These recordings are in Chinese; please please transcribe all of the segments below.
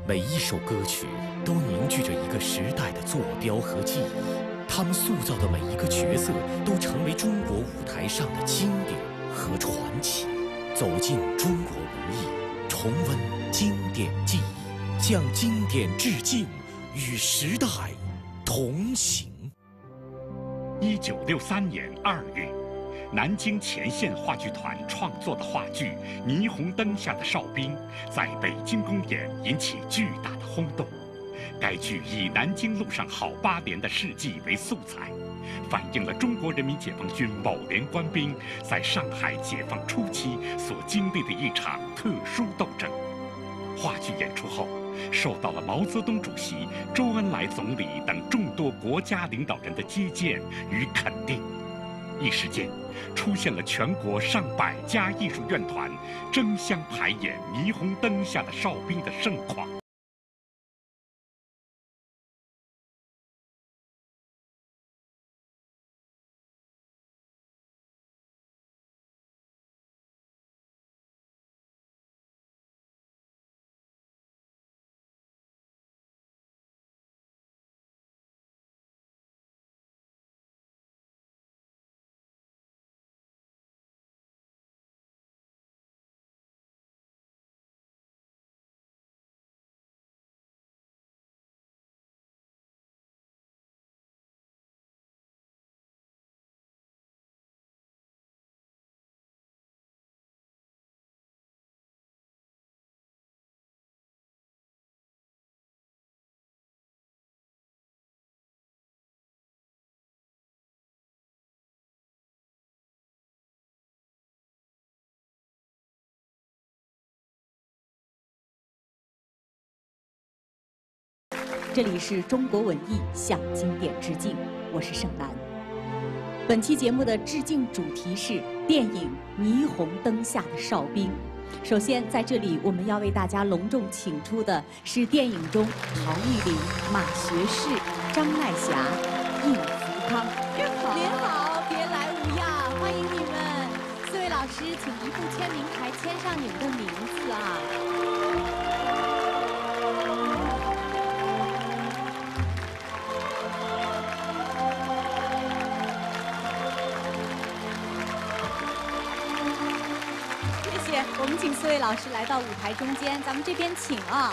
每一首歌曲都凝聚着一个时代的坐标和记忆，他们塑造的每一个角色都成为中国舞台上的经典和传奇。走进中国文艺，重温经典记忆，向经典致敬，与时代同行。 1963年2月，南京前线话剧团创作的话剧《霓虹灯下的哨兵》在北京公演引起巨大的轰动。该剧以南京路上好8连的事迹为素材，反映了中国人民解放军某连官兵在上海解放初期所经历的一场特殊斗争。话剧演出后，受到了毛泽东主席、周恩来总理等众多国家领导人的接见与肯定。一时间，出现了全国上百家艺术院团争相排演《霓虹灯下的哨兵》的盛况。 这里是中国文艺向经典致敬，我是盛楠。本期节目的致敬主题是电影《霓虹灯下的哨兵》。首先，在这里我们要为大家隆重请出的是电影中陶玉玲、马学士、张奈霞、应福康。您好，别来无恙，欢迎你们4位老师，请移步签名台签上你们的名字啊。我们请4位老师来到舞台中间，咱们这边请啊。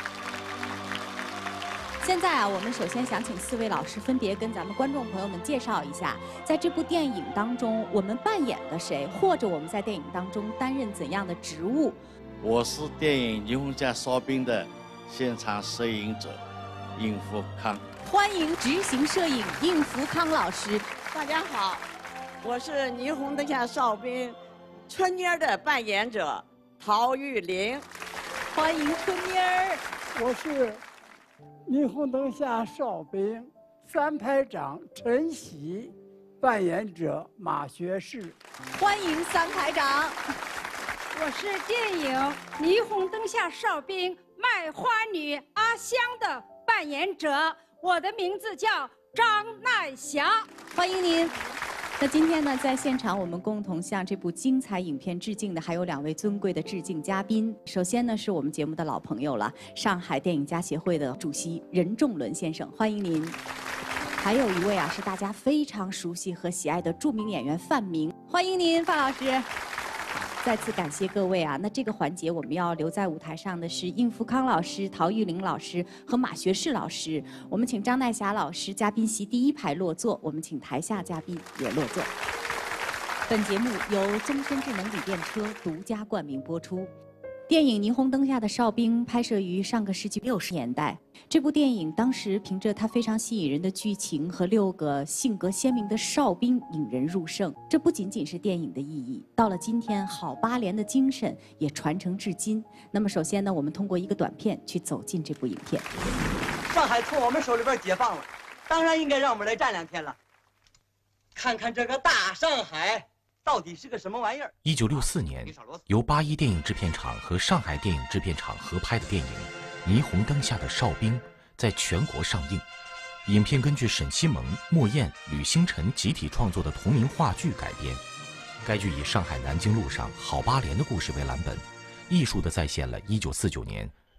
现在啊，我们首先想请4位老师分别跟咱们观众朋友们介绍一下，在这部电影当中我们扮演的谁，或者我们在电影当中担任怎样的职务。 我是电影《霓虹下哨兵》的现场摄影者应福康。 欢迎执行摄影应福康老师。 大家好，我是《霓虹灯下哨兵》春妮儿的扮演者陶玉玲。 欢迎春妮儿。 我是霓虹灯下哨兵3排长陈喜，扮演者马学士。 欢迎3排长。 我是电影《霓虹灯下哨兵》卖花女阿香的扮演者，我的名字叫张奈霞。 欢迎您。那今天呢，在现场我们共同向这部精彩影片致敬的还有2位尊贵的致敬嘉宾。首先呢，是我们节目的老朋友了，上海电影家协会的主席任仲伦先生，欢迎您。还有一位啊，是大家非常熟悉和喜爱的著名演员范明，欢迎您，范老师。再次感谢各位啊！那这个环节我们要留在舞台上的是应福康老师、陶玉玲老师和马学士老师。我们请张奈霞老师嘉宾席第1排落座，我们请台下嘉宾也落座。本节目由宗申智能锂电车独家冠名播出。电影《霓虹灯下的哨兵》拍摄于上个世纪60年代。这部电影当时凭着它非常吸引人的剧情和6个性格鲜明的哨兵引人入胜。这不仅仅是电影的意义，到了今天，好8连的精神也传承至今。那么首先呢，我们通过一个短片去走进这部影片。 上海从我们手里边解放了，当然应该让我们来站2天了，看看这个大上海到底是个什么玩意儿 ？1964年，由81电影制片厂和上海电影制片厂合拍的电影《霓虹灯下的哨兵》在全国上映。影片根据沈西蒙、莫艳、吕星辰集体创作的同名话剧改编。该剧以上海南京路上好8连的故事为蓝本，艺术地再现了1949年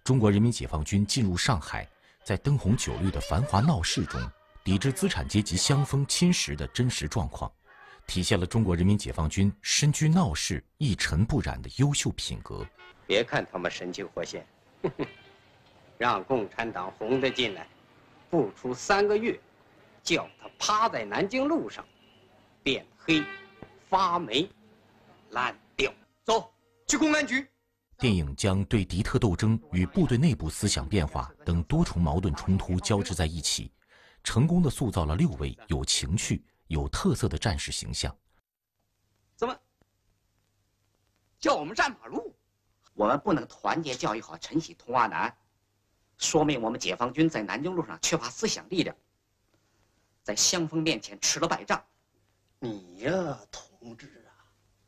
中国人民解放军进入上海，在灯红酒绿的繁华闹市中，抵制资产阶级乡风侵蚀的真实状况，体现了中国人民解放军身居闹市一尘不染的优秀品格。 别看他们神气活现，让共产党红得进来，不出3个月，叫他趴在南京路上，变黑、发霉、烂掉。 走，去公安局。 电影将对敌特斗争与部队内部思想变化等多重矛盾冲突交织在一起，成功地塑造了6位有情趣、有特色的战士形象。 怎么叫我们站马路？ 我们不能团结教育好晨曦、童话南，说明我们解放军在南京路上缺乏思想力量，在乡风面前吃了败仗。 你呀，同志啊，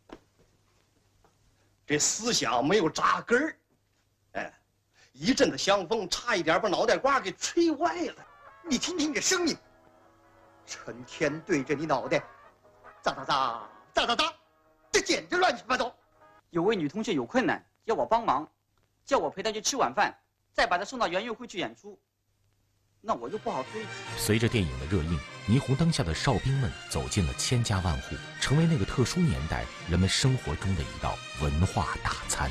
这思想没有扎根儿，哎，一阵子香风，差一点把脑袋瓜给吹歪了。 你听听这声音，成天对着你脑袋，咋咋咋咋咋咋，这简直乱七八糟。 有位女同学有困难，要我帮忙，叫我陪她去吃晚饭，再把她送到园游会去演出。那我又不好推辞。 随着电影的热映，霓虹灯下的哨兵们走进了千家万户，成为那个特殊年代人们生活中的一道文化大餐。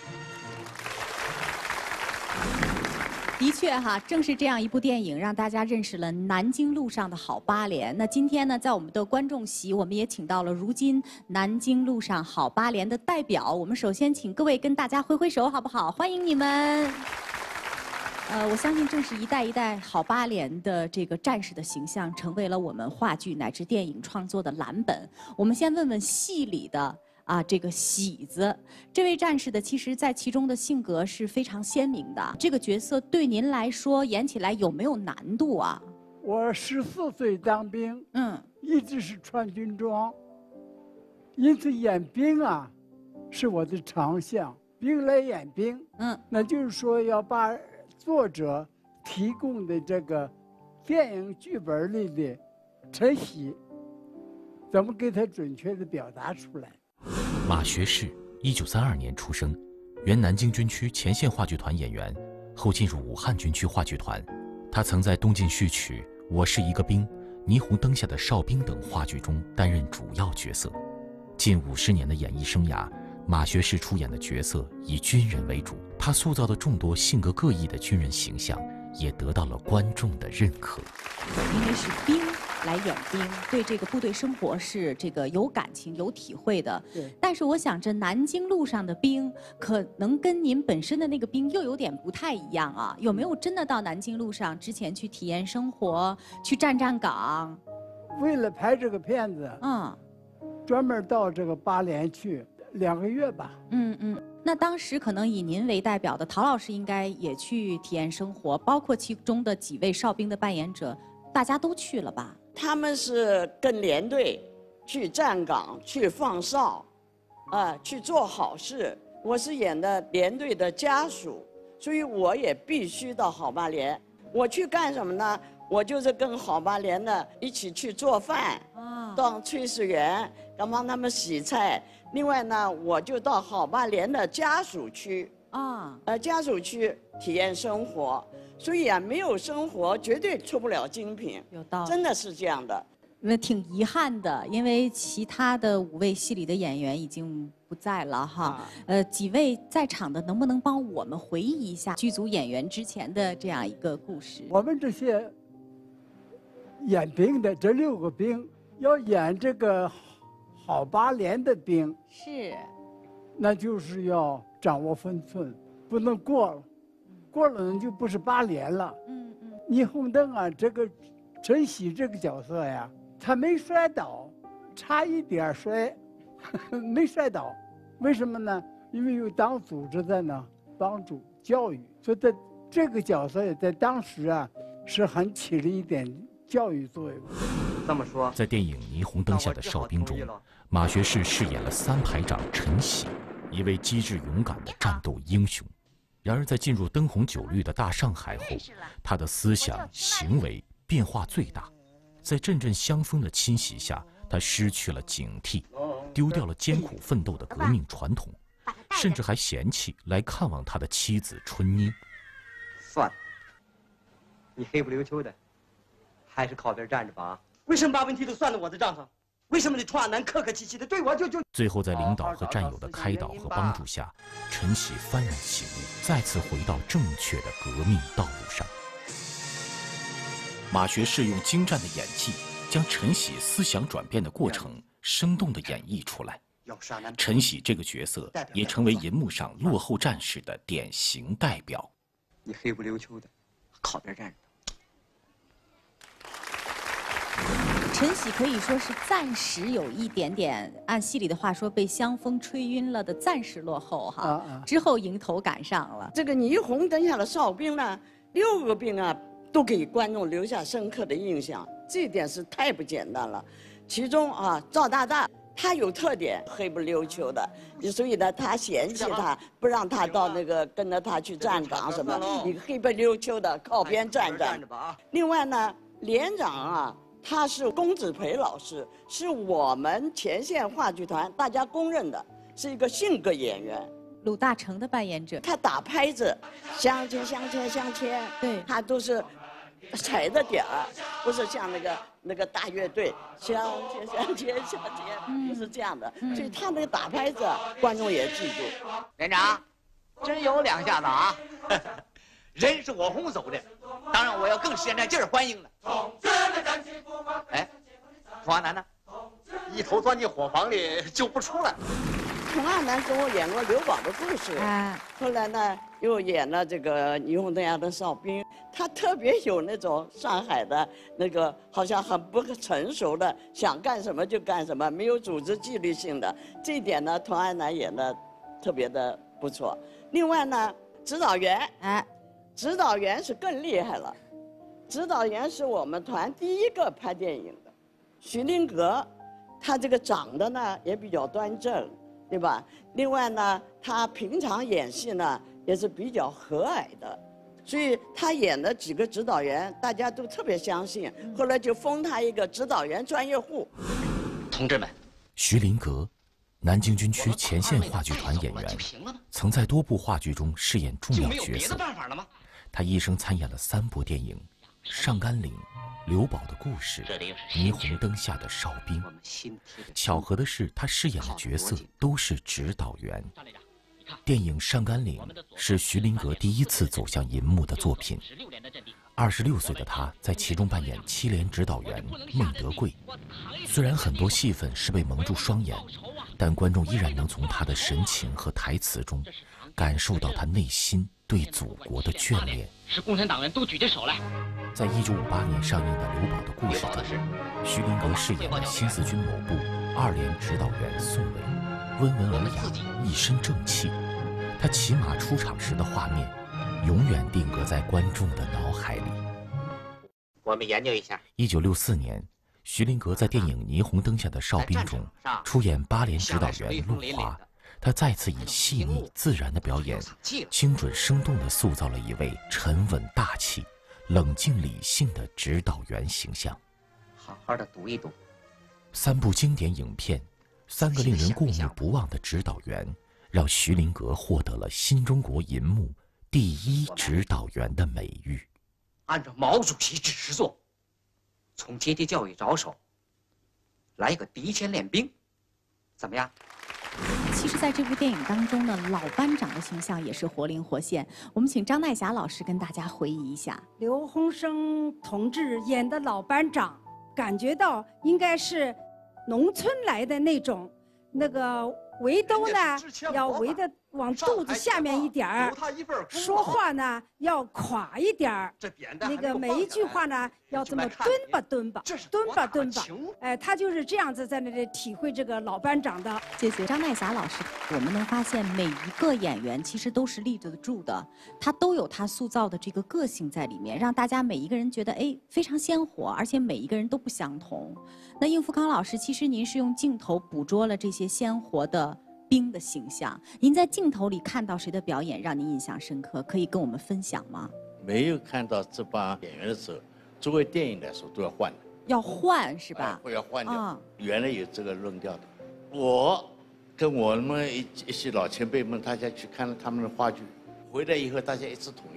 的确哈，正是这样一部电影，让大家认识了南京路上的好八连。那今天呢，在我们的观众席，我们也请到了如今南京路上好八连的代表。我们首先请各位跟大家挥挥手，好不好？欢迎你们。我相信正是一代一代好八连的这个战士的形象，成为了我们话剧乃至电影创作的蓝本。我们先问问戏里的这个喜子，这位战士的其实在其中的性格是非常鲜明的。这个角色对您来说演起来有没有难度啊？ 我14岁当兵，一直是穿军装，因此演兵啊是我的长项。兵来演兵，那就是说要把作者提供的这个电影剧本里的晨曦，怎么给他准确的表达出来？ 马学士1932年出生，原南京军区前线话剧团演员，后进入武汉军区话剧团。他曾在东晋序曲《我是一个兵》《霓虹灯下的哨兵》等话剧中担任主要角色。近50年的演艺生涯，马学士出演的角色以军人为主，他塑造的众多性格各异的军人形象也得到了观众的认可。 因为是兵来演兵，对这个部队生活是这个有感情、有体会的。 对。 但是我想，这南京路上的兵可能跟您本身的那个兵又有点不太一样啊。有没有真的到南京路上之前去体验生活，去站站岗？ 为了拍这个片子，专门到这个八连去2个月吧。 那当时可能以您为代表的陶老师应该也去体验生活，包括其中的几位哨兵的扮演者，大家都去了吧？ 他们是跟连队去站岗、去放哨，去做好事。我是演的连队的家属，所以我也必须到好八连。我去干什么呢？我就是跟好八连的一起去做饭，当炊事员，帮他们洗菜。另外呢，我就到好八连的家属区家属区体验生活。所以没有生活绝对出不了精品， 有道理， 真的是这样的。 那挺遗憾的，因为其他的5位戏里的演员已经不在了哈。几位在场的能不能帮我们回忆一下剧组演员之前的这样一个故事？ 我们这些演兵的这6个兵要演这个好八连的兵，那就是要掌握分寸，不能过了。过了呢就不是八连了。霓虹灯啊，这个晨曦这个角色呀，他没摔倒，差一点摔，没摔倒。为什么呢？因为有党组织在呢帮助教育，所以这个角色也在当时啊是很起了一点教育作用。 这么说， 在电影《霓虹灯下的哨兵》中，马学士饰演了3排长晨曦，一位机智勇敢的战斗英雄。然而，在进入灯红酒绿的大上海后，他的思想行为变化最大。在阵阵香风的侵袭下，他失去了警惕，丢掉了艰苦奋斗的革命传统，甚至还嫌弃来看望他的妻子春妮。 算了，你黑不溜秋的，还是靠边站着吧。为什么把问题都算到我的账上？为什么你创亚南客客气气的对我就？ 最后，在领导和战友的开导和帮助下，陈喜幡然醒悟，再次回到正确的革命道路上。马学士用精湛的演技，将陈喜思想转变的过程生动地演绎出来。陈喜这个角色也成为银幕上落后战士的典型代表。 你黑不溜秋的，靠边站着。 陈喜可以说是暂时有一点点，按戏里的话说，被香风吹晕了的暂时落后哈，之后迎头赶上了。 这个霓虹灯下的哨兵呢，6个兵啊，都给观众留下深刻的印象，这一点是太不简单了。其中啊，赵大大他有特点，黑不溜秋的，所以呢，他嫌弃他，不让他到那个跟着他去站岗什么，你黑不溜秋的靠边站站。另外呢，连长啊。他是龚子培老师，是我们前线话剧团大家公认的，是一个性格演员。 鲁大成的扮演者， 他打拍子，相牵相牵相牵，对，他都是踩的点儿，不是像那个大乐队相牵相牵相牵，不是这样的。所以他那个打拍子，观众也记住。 连长，真有两下子啊！人是我轰走的，当然我要更使点劲儿欢迎了。哎，童阿南呢？ 一头钻进伙房里就不出来。 童阿南跟我演过刘宝的故事，后来呢又演了这个霓虹灯下的哨兵。他特别有那种上海的那个好像很不成熟的，想干什么就干什么，没有组织纪律性的。这一点呢，童阿南演的特别的不错。另外呢，指导员，指导员是更厉害了。指导员是我们团第一个拍电影的，徐林阁，他这个长得呢也比较端正，对吧？另外呢，他平常演戏呢也是比较和蔼的，所以他演的几个指导员大家都特别相信，后来就封他一个指导员专业户。 同志们， 徐林阁，南京军区前线话剧团演员，曾在多部话剧中饰演重要角色。他一生参演了3部电影。上甘岭、刘宝的故事、霓虹灯下的哨兵。巧合的是，他饰演的角色都是指导员。电影《上甘岭》是徐林阁第一次走向银幕的作品。26岁的他在其中扮演7连指导员孟德贵。虽然很多戏份是被蒙住双眼，但观众依然能从他的神情和台词中感受到他内心对祖国的眷恋。 是共产党员都举起手来。 在1958年上映的《刘宝的故事》中，徐林阁饰演了新四军某部2连指导员宋伟，温文尔雅，一身正气。他骑马出场时的画面，永远定格在观众的脑海里。 我们研究一下。 1964年，徐林阁在电影《霓虹灯下的哨兵》中出演8连指导员陆华。他再次以细腻自然的表演，精准生动地塑造了一位沉稳大气、冷静理性的指导员形象。 好好的读一读。 3部经典影片，3个令人过目不忘的指导员，让徐林阁获得了新中国银幕第1指导员的美誉。 按照毛主席指示做，从阶级教育着手，来个敌前练兵，怎么样？ 其实，在这部电影当中呢，老班长的形象也是活灵活现。我们请张奈霞老师跟大家回忆一下。 刘洪生同志演的老班长，感觉到应该是农村来的那种，那个围兜呢要围得往肚子下面一点儿，说话呢要垮一点儿，那个每一句话呢要这么蹲吧蹲吧，蹲吧蹲吧，哎，他就是这样子在那里体会这个老班长的。 谢谢张奈霞老师。我们能发现每一个演员其实都是立得住的，他都有他塑造的这个个性在里面，让大家每一个人觉得哎非常鲜活，而且每一个人都不相同。那应福康老师，其实您是用镜头捕捉了这些鲜活的兵的形象，您在镜头里看到谁的表演让您印象深刻？可以跟我们分享吗？ 没有看到这帮演员的时候，作为电影来说都要换的。 要换是吧？ 会要换掉。原来有这个论调的。我跟我们一些老前辈们，大家去看了他们的话剧，回来以后大家一致统一，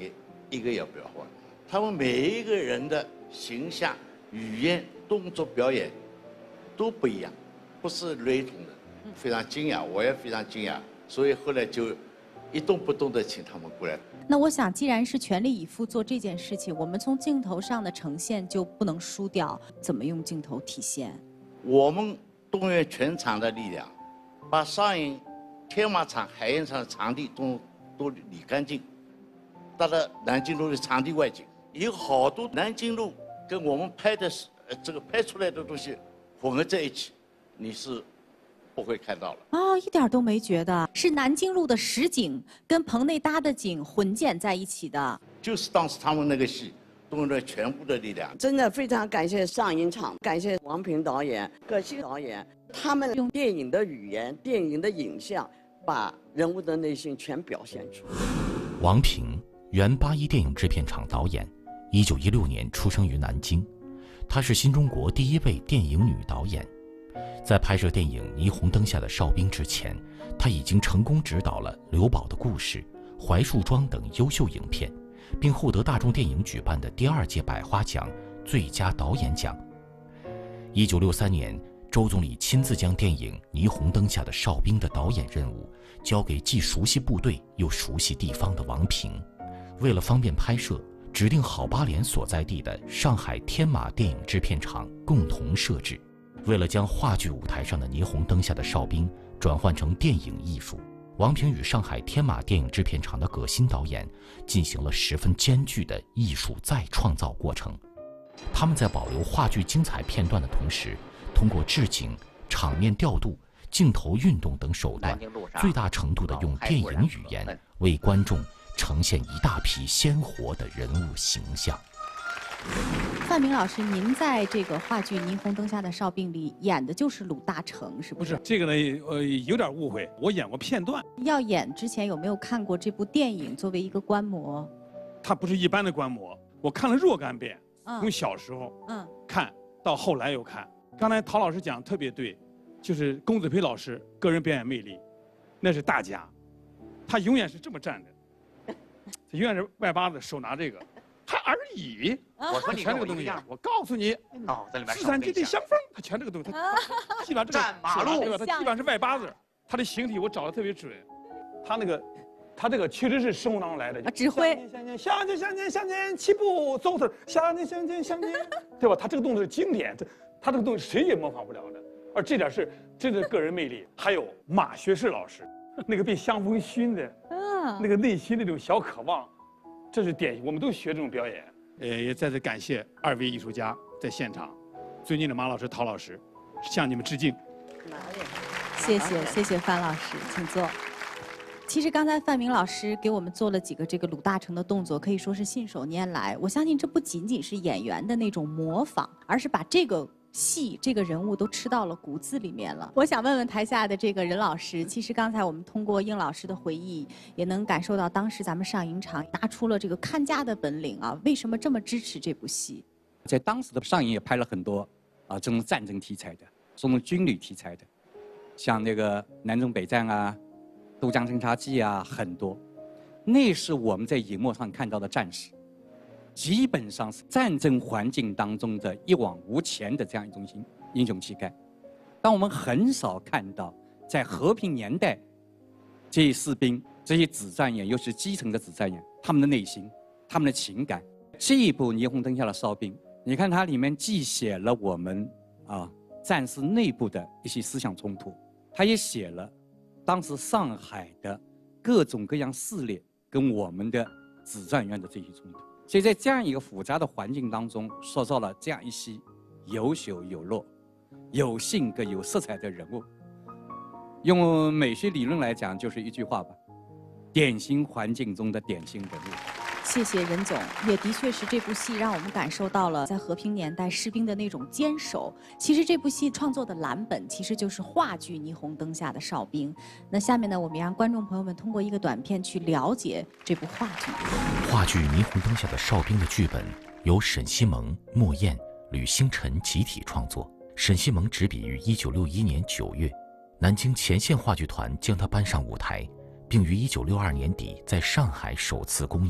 一个也不要换。他们每一个人的形象、语言、动作、表演都不一样，不是雷同的，非常惊讶，我也非常惊讶，所以后来就一动不动的请他们过来。 那我想，既然是全力以赴做这件事情，我们从镜头上的呈现就不能输掉，怎么用镜头体现？ 我们动员全场的力量，把上影天马场、海印场的场地都理干净，到了南京路的场地外景，有好多南京路跟我们拍的这个拍出来的东西混合在一起，你是不会看到了。 哦，一点都没觉得是南京路的实景跟棚内搭的景混剪在一起的。 就是当时他们那个戏动用了全部的力量。 真的非常感谢上影厂，感谢王平导演、葛西导演，他们用电影的语言、电影的影像，把人物的内心全表现出来。 王平，原81电影制片厂导演，1916年出生于南京，她是新中国第一位电影女导演。在拍摄电影《霓虹灯下的哨兵》之前，她已经成功执导了刘宝的故事、槐树庄等优秀影片，并获得大众电影举办的第2届百花奖最佳导演奖。1963年，周总理亲自将电影《霓虹灯下的哨兵》的导演任务交给既熟悉部队又熟悉地方的王平。为了方便拍摄，指定郝巴联所在地的上海天马电影制片厂共同摄制。为了将话剧舞台上的霓虹灯下的哨兵转换成电影艺术，王平与上海天马电影制片厂的葛新导演进行了十分艰巨的艺术再创造过程。他们在保留话剧精彩片段的同时，通过置景、场面调度、镜头运动等手段，最大程度地用电影语言为观众呈现一大批鲜活的人物形象。 范明老师，您在这个话剧《霓虹灯下的哨兵》里演的就是鲁大成，是不是？ 不是这个呢，有点误会，我演过片段。 要演之前有没有看过这部电影作为一个观摩？ 它不是一般的观摩，我看了若干遍，从小时候看到后来又看。刚才陶老师讲特别对，就是龚子培老师个人表演魅力，那是大家，他永远是这么站着，他永远是外八字，手拿这个。他而已， 我说你全这个东西，我告诉你， 脑子里面四散之地相逢，他全这个东西，他基本上这个站马路， 对吧？他基本上是外八字，他的形体我找的特别准，他这个确实是生活当中来的。 指挥， 向前起步，走着，向前，对吧？他这个动作是经典，他这个东西谁也模仿不了的。而这点是真的个人魅力。还有马学士老师，那个被香风熏的，那个内心那种小渴望。这是典型，我们都学这种表演。也再次感谢2位艺术家在现场，尊敬的马老师、陶老师，向你们致敬。 谢谢范老师，请坐。其实刚才范明老师给我们做了几个这个鲁大成的动作，可以说是信手拈来。我相信这不仅仅是演员的那种模仿，而是把这个戏这个人物都吃到了骨子里面了。我想问问台下的这个任老师，其实刚才我们通过应老师的回忆，也能感受到当时咱们上影厂拿出了这个看家的本领啊。为什么这么支持这部戏？ 在当时的上影也拍了很多这种战争题材的，这种军旅题材的，像那个南征北战啊、渡江侦察记啊，很多。那是我们在荧幕上看到的战士。基本上是战争环境当中的一往无前的这样一种英雄气概，但我们很少看到在和平年代，这些士兵、这些指战员，尤其是基层的指战员，他们的内心、他们的情感。这一部《霓虹灯下的哨兵》，你看它里面既写了我们战士内部的一些思想冲突，它也写了当时上海的各种各样势力跟我们的指战员的这些冲突。所以在这样一个复杂的环境当中，塑造了这样一些有血有肉、有性格、有色彩的人物。用美学理论来讲，就是一句话吧：典型环境中的典型人物。 谢谢任总，也的确是这部戏让我们感受到了在和平年代士兵的那种坚守。其实这部戏创作的蓝本其实就是话剧《霓虹灯下的哨兵》。那下面呢，我们让观众朋友们通过一个短片去了解这部话剧。 话剧《霓虹灯下的哨兵》的剧本由沈西蒙、莫燕、吕星辰集体创作。沈西蒙执笔于1961年9月，南京前线话剧团将它搬上舞台，并于1962年底在上海首次公演。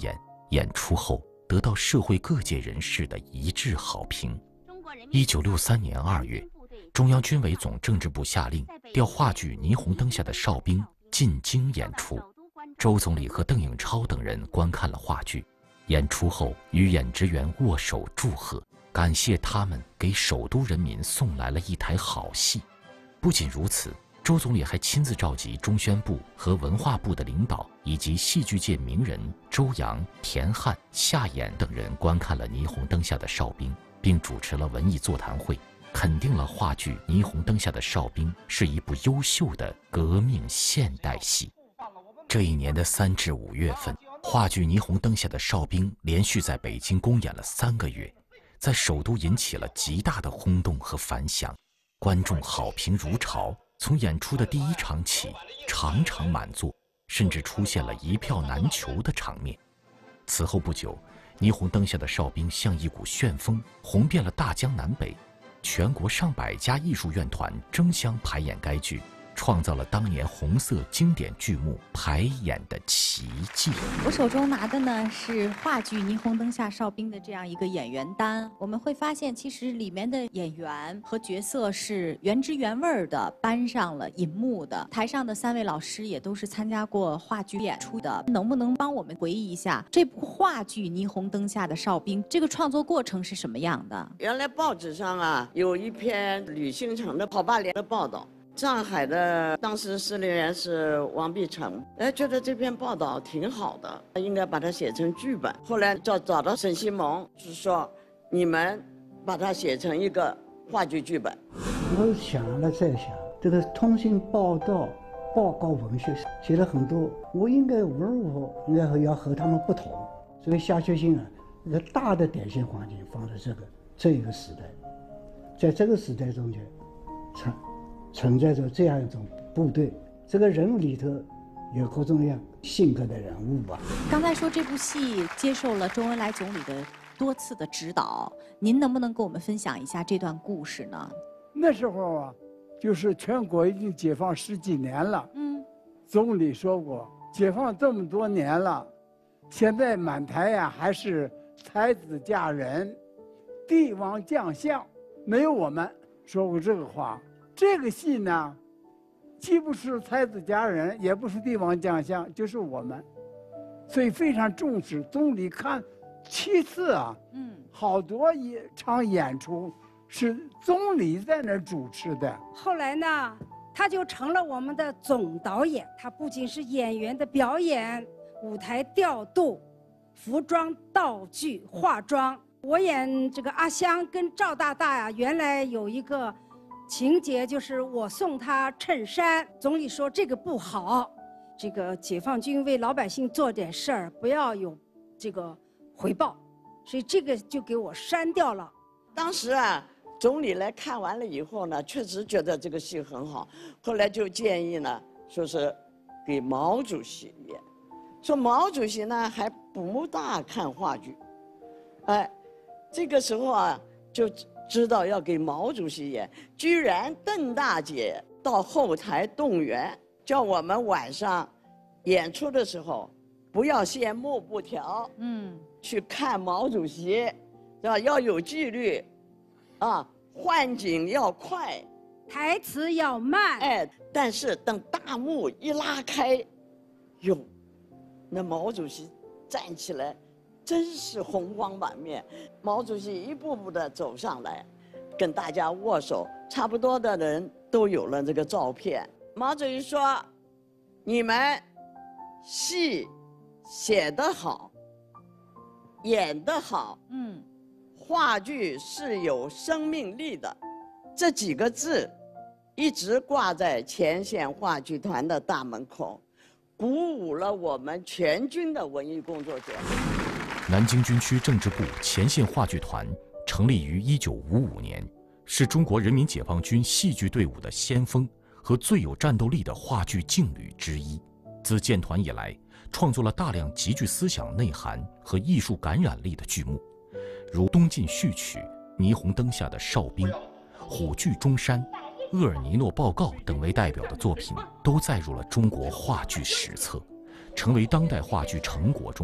演出后得到社会各界人士的一致好评。1963年2月，中央军委总政治部下令调话剧《霓虹灯下的哨兵》进京演出。周总理和邓颖超等人观看了话剧，演出后与演职员握手祝贺，感谢他们给首都人民送来了一台好戏。不仅如此，周总理还亲自召集中宣部和文化部的领导以及戏剧界名人周扬、田汉、夏衍等人观看了《霓虹灯下的哨兵》，并主持了文艺座谈会，肯定了话剧《霓虹灯下的哨兵》是一部优秀的革命现代戏。这一年的3至5月份，话剧《霓虹灯下的哨兵》连续在北京公演了3个月，在首都引起了极大的轰动和反响，观众好评如潮。从演出的第1场起，场场满座，甚至出现了一票难求的场面。此后不久，霓虹灯下的哨兵像一股旋风，红遍了大江南北，全国上百家艺术院团争相排演该剧，创造了当年红色经典剧目排演的奇迹。 我手中拿的呢是话剧《霓虹灯下哨兵》的这样一个演员单，我们会发现其实里面的演员和角色是原汁原味的搬上了银幕的。台上的3位老师也都是参加过话剧演出的，能不能帮我们回忆一下这部话剧《霓虹灯下的哨兵》这个创作过程是什么样的？ 原来报纸上啊有一篇吕新成的跑罢联的报道。上海的当时司令员是王必成，觉得这篇报道挺好的，应该把它写成剧本。后来找到沈西蒙，是说你们把它写成一个话剧剧本。 我想了再想，这个通信报道、报告文学写了很多，我应该无论如何应该要和他们不同，所以下决心啊，一个大的典型环境放在这一个时代，在这个时代中间，存在着这样一种部队，这个人物里头有各种各样性格的人物吧。 刚才说这部戏接受了周恩来总理的多次的指导，您能不能跟我们分享一下这段故事呢？ 那时候啊，就是全国已经解放10几年了，总理说过，解放这么多年了，现在满台呀还是才子佳人、帝王将相，没有我们，说过这个话。这个戏呢，既不是才子佳人，也不是帝王将相，就是我们，所以非常重视。总理看7次啊，好多一场演出是总理在那儿主持的。 后来呢，他就成了我们的总导演。他不仅是演员的表演、舞台调度、服装、道具、化妆。我演这个阿香跟赵大大呀，原来有一个情节就是我送他衬衫，总理说这个不好，这个解放军为老百姓做点事儿，不要有这个回报，所以这个就给我删掉了。 当时啊，总理来看完了以后呢，确实觉得这个戏很好，后来就建议呢，说是给毛主席演，说毛主席呢还不大看话剧，这个时候啊就知道要给毛主席演，居然邓大姐到后台动员，叫我们晚上演出的时候不要掀幕布条，去看毛主席，是吧？要有纪律，换景要快， 台词要慢。 但是等大幕一拉开，哟，那毛主席站起来，真是红光满面。毛主席一步步的走上来，跟大家握手，差不多的人都有了这个照片。毛主席说：“你们戏写得好，演得好，话剧是有生命力的。”这几个字一直挂在前线话剧团的大门口，鼓舞了我们全军的文艺工作者。 南京军区政治部前线话剧团成立于1955年，是中国人民解放军戏剧队伍的先锋和最有战斗力的话剧劲旅之一。自建团以来，创作了大量极具思想内涵和艺术感染力的剧目，如《东晋序曲》《霓虹灯下的哨兵》《虎踞中山》《厄尔尼诺报告》等为代表的作品，都载入了中国话剧史册，成为当代话剧成果中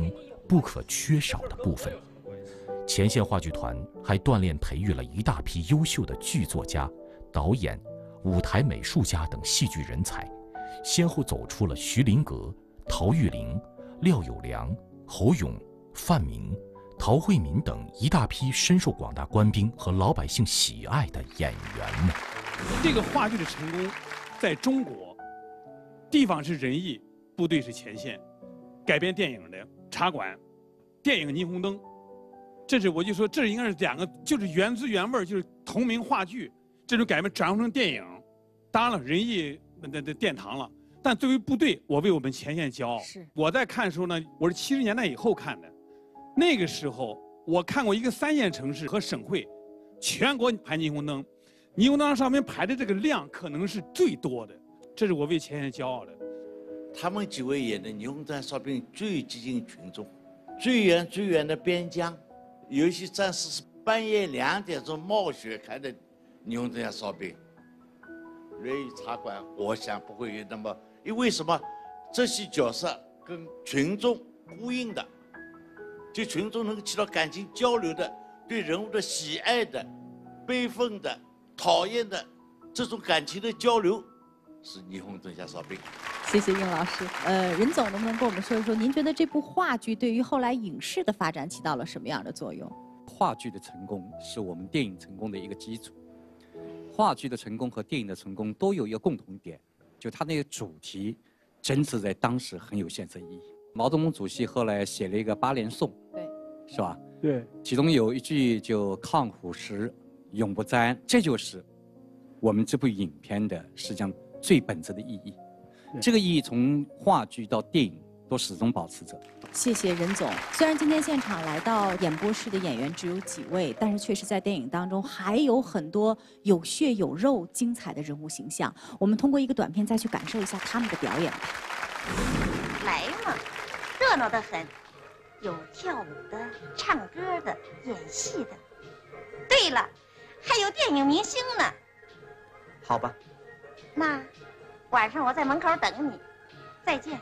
不可缺少的部分。前线话剧团还锻炼培育了一大批优秀的剧作家、导演、舞台美术家等戏剧人才，先后走出了徐麟阁、陶玉玲、廖友良、侯勇、范明、陶慧敏等一大批深受广大官兵和老百姓喜爱的演员们。 这个话剧的成功，在中国，地方是仁义，部队是前线。改编电影的《茶馆》，电影《霓虹灯》，这是我就说，这应该是两个，就是原汁原味，就是同名话剧，这种改编转化成电影，当然了，仁义的殿堂了。但作为部队，我为我们前线骄傲。 是我在看的时候呢，我是70年代以后看的，那个时候我看过一个3线城市和省会，全国排霓虹灯，霓虹灯上面排的这个量可能是最多的，这是我为前线骄傲的。 他们几位演的霓虹灯哨兵最接近群众，最远的边疆，有一些战士是半夜2点钟冒雪开的霓虹灯哨兵。瑞义茶馆，我想不会有那么，因为什么？这些角色跟群众呼应的，就群众能够起到感情交流的，对人物的喜爱的、悲愤的、讨厌的这种感情的交流，是霓虹灯下哨兵。 谢谢应老师。任总能不能跟我们说一说，您觉得这部话剧对于后来影视的发展起到了什么样的作用？ 话剧的成功是我们电影成功的一个基础。话剧的成功和电影的成功都有一个共同点，就它那个主题，真是在当时很有现实意义。毛泽东主席后来写了一个8连颂， 对， 是吧？ 对， 其中有一句就抗虎时永不沾，这就是我们这部影片的实际上最本质的意义。这个意义从话剧到电影都始终保持着。 谢谢任总。虽然今天现场来到演播室的演员只有几位，但是确实在电影当中还有很多有血有肉、精彩的人物形象。我们通过一个短片再去感受一下他们的表演吧。 来嘛，热闹得很，有跳舞的、唱歌的、演戏的。对了，还有电影明星呢。 好吧。 那晚上我在门口等你，再见。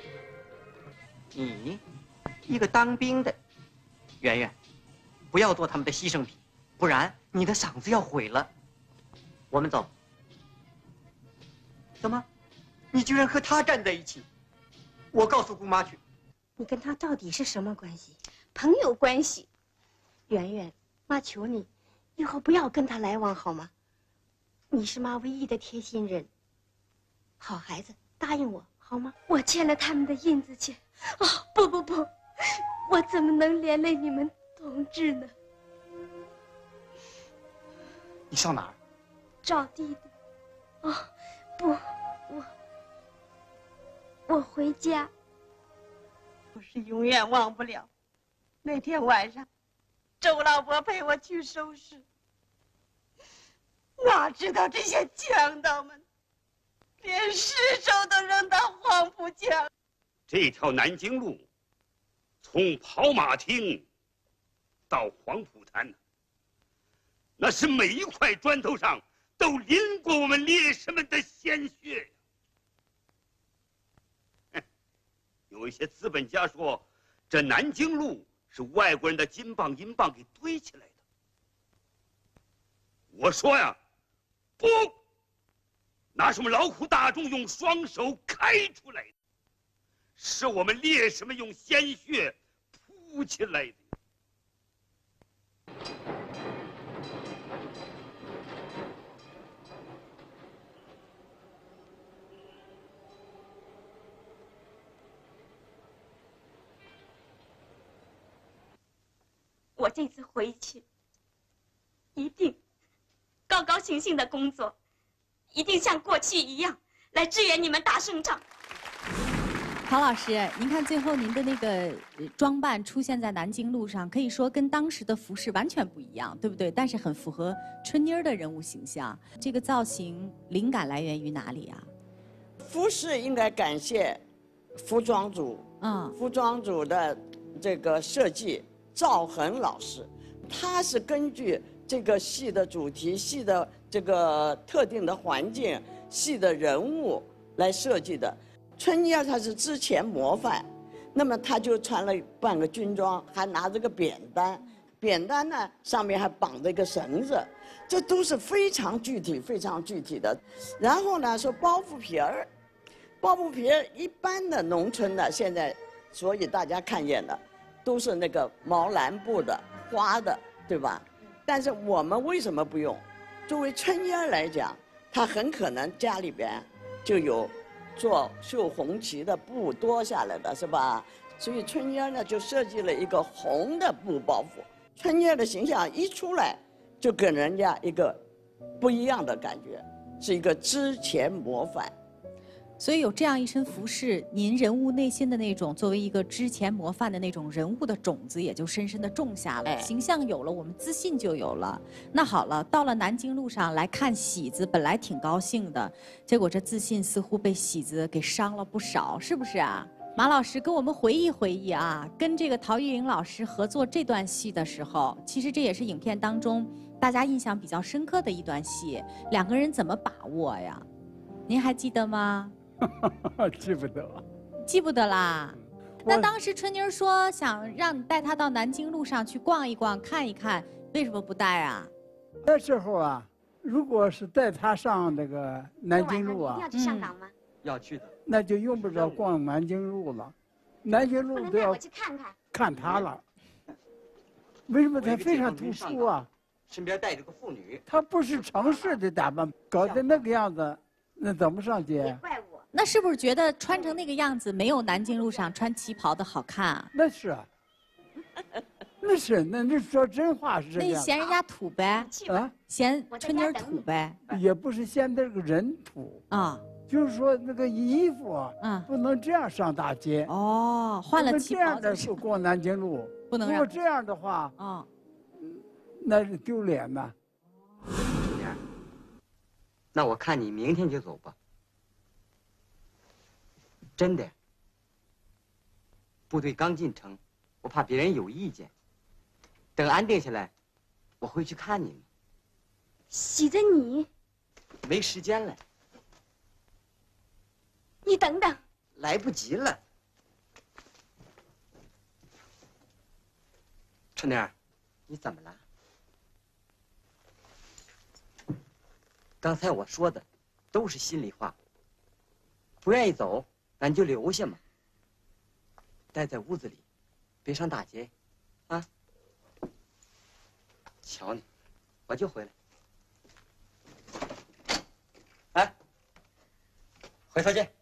你，一个当兵的，圆圆，不要做他们的牺牲品，不然你的嗓子要毁了。我们走。怎么，你居然和他站在一起？我告诉姑妈去。 你跟他到底是什么关系？朋友关系。圆圆，妈求你，以后不要跟他来往好吗？你是妈唯一的贴心人。好孩子，答应我好吗？ 我欠了他们的印子钱。哦，不，我怎么能连累你们同志呢？ 你上哪儿？ 找弟弟。哦，不，我回家。 我是永远忘不了那天晚上，周老伯陪我去收尸，哪知道这些强盗们连尸首都扔到黄浦江。 这条南京路，从跑马厅到黄浦滩，那是每一块砖头上都淋过我们烈士们的鲜血。有一些资本家说，这南京路是外国人的金棒银棒给堆起来的。我说呀，不，那是我们劳苦大众用双手开出来的，是我们烈士们用鲜血铺起来的。 我这次回去，一定高高兴兴的工作，一定像过去一样来支援你们打胜仗。 陶老师，您看最后您的那个装扮出现在南京路上，可以说跟当时的服饰完全不一样，对不对？但是很符合春妮儿的人物形象。这个造型灵感来源于哪里啊？ 服饰应该感谢服装组，服装组的这个设计赵恒老师，他是根据这个戏的主题、戏的这个特定的环境、戏的人物来设计的。春妮儿她是之前模范， 那么他就穿了半个军装，还拿着个扁担，扁担呢上面还绑着一个绳子，这都是非常具体、非常具体的。然后呢，说包袱皮儿，包袱皮儿一般的农村的现在，所以大家看见的都是那个毛蓝布的花的，对吧？但是我们为什么不用？作为春缨来讲，他很可能家里边就有做绣红旗的布多下来的，是吧？所以春缨呢就设计了一个红的布包袱。春缨的形象一出来，就给人家一个不一样的感觉，是一个之前模范。 所以有这样一身服饰，您人物内心的那种作为一个之前模范的那种人物的种子，也就深深的种下了。形象有了，我们自信就有了。那好了，到了南京路上来看喜子，本来挺高兴的，结果这自信似乎被喜子给伤了不少，是不是啊？马老师跟我们回忆回忆啊，跟这个陶玉玲老师合作这段戏的时候，其实这也是影片当中大家印象比较深刻的一段戏，两个人怎么把握呀？您还记得吗？ 记不得， 记不得啦。那当时春妮儿说想让你带她到南京路上去逛一逛、看一看，为什么不带啊？ 那时候啊，如果是带她上那个南京路啊， 要去上港吗？ 要去的。 那就用不着逛南京路了，南京路都要我去看看。 看她了。为什么她非常突出啊？ 身边带着个妇女。 她不是城市的打扮，搞得那个样子，那怎么上街？ 怪我。 那是不是觉得穿成那个样子没有南京路上穿旗袍的好看啊？ 那是啊，那说真话是这样。 那你嫌人家土呗？ 啊， 嫌春妮儿土呗？ 也不是嫌这个人土啊，就是说那个衣服啊，不能这样上大街。 哦，换了旗袍。 这样的是过南京路， 不能如果这样的话， 啊， 那是丢脸呐。 那我看你明天就走吧。真的，部队刚进城，我怕别人有意见。等安定下来，我会去看你们。 喜子你， 没时间了。 你等等， 来不及了。春妮儿，你怎么了？刚才我说的都是心里话。不愿意走，咱就留下嘛。待在屋子里，别上大街，啊！瞧你，我就回来。哎，回头见。